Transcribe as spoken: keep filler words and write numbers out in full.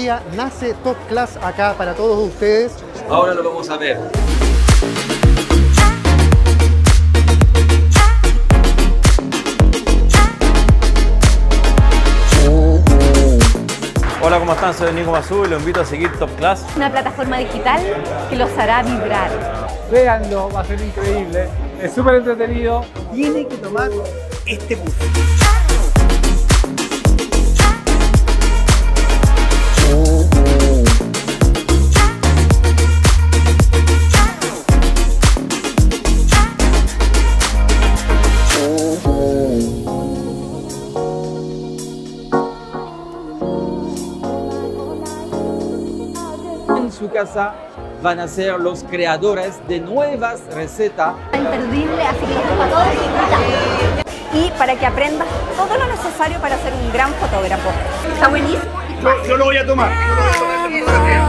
día nace Top Class acá para todos ustedes. Ahora lo vamos a ver. Hola, ¿cómo están? Soy Nico Mazú y los invito a seguir Top Class. Una plataforma digital que los hará vibrar. Véanlo, va a ser increíble. Es súper entretenido. Tiene que tomar este bus. En su casa van a ser los creadores de nuevas recetas. Imperdible, así que los dejo a todos disfrutar. Y para que aprendas todo lo necesario para ser un gran fotógrafo. Está buenísimo. Yo, yo lo voy a tomar. Yo lo voy a tomar.